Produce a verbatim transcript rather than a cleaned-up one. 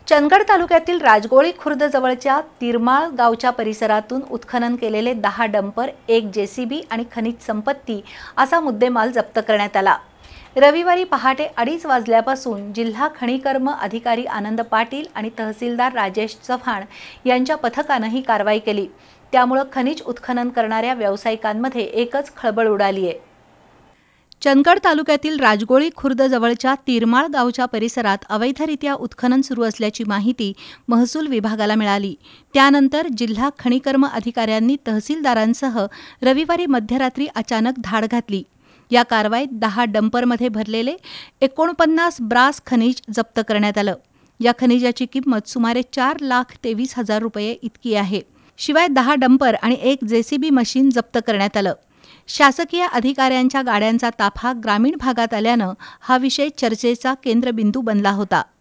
चंदगड तालुक्यातील राजगोळी खुर्द जवळच्या तिरमाळ गावच्या परिसरातून उत्खनन केलेले दहा डंपर, एक जेसीबी आणि खनिज संपत्ती असा मुद्देमाल जप्त करण्यात आला। रविवारी पहाटे अडीच वाजल्यापासून जिल्हा खनिकर्म अधिकारी आनंद पाटील आणि तहसीलदार राजेश चव्हाण यांच्या पथकाने ही कारवाई केली। त्यामुळे खनिज उत्खनन करणाऱ्या व्यावसायिकांमध्ये एकच खळबळ उडाली आहे। चंदगड तालुक्यातील राजगोळी खुर्द जवळच्या तिरमाळ गावच्या परिसरात अवैधरित्या उत्खनन सुरू असल्याची माहिती महसूल विभागाला मिळाली। त्यानंतर जिल्हा खनिकर्म अधिकाऱ्यांनी तहसीलदारांसह रविवारी मध्यरात्री अचानक धाड घातली। या कारवाईत दहा डंपरमध्ये भरलेले एकोणपन्नास ब्रास खनिज जप्त करण्यात आलं। या खनिजाची किंमत सुमारे चार लाख तेवीस हजार रुपये इतकी आहे। शिवाय दहा डंपर आणि एक जेसीबी मशीन जप्त करण्यात आलं। शासकीय अधिकाऱ्यांच्या गाड्यांचा ताफा ग्रामीण भागात आल्यानं हा विषय चर्चेचा केंद्रबिंदू बनला होता।